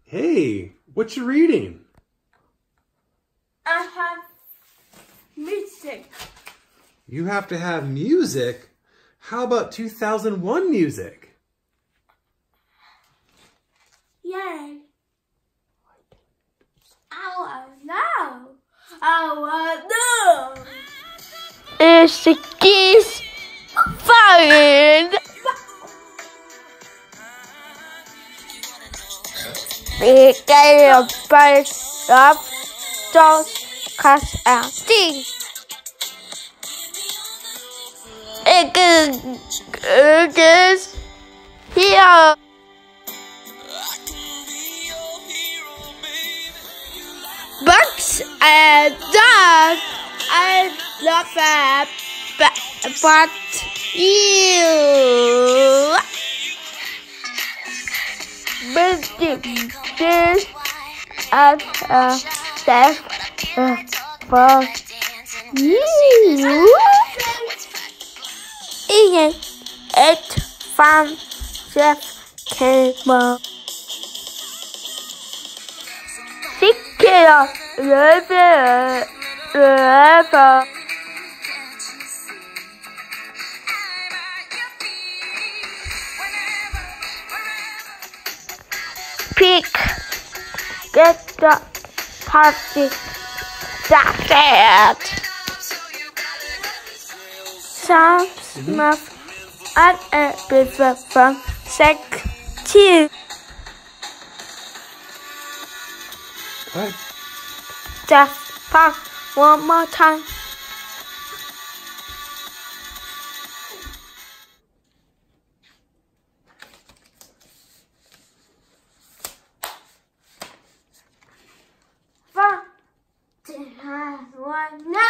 Hey, what you reading? I have music. You have to have music? How about 2001 music? Yay. I want to know. It's the geese flying. We get a bunch of dogs, cats, and things. It is here. Bugs and dogs, I love them, but you. Building this as a death for you. Ian ate from Chef Cable. Secure river. Pig, get the party started. Some snuff and a river from Sec 2. What? Just park one more time. One, two, one, now.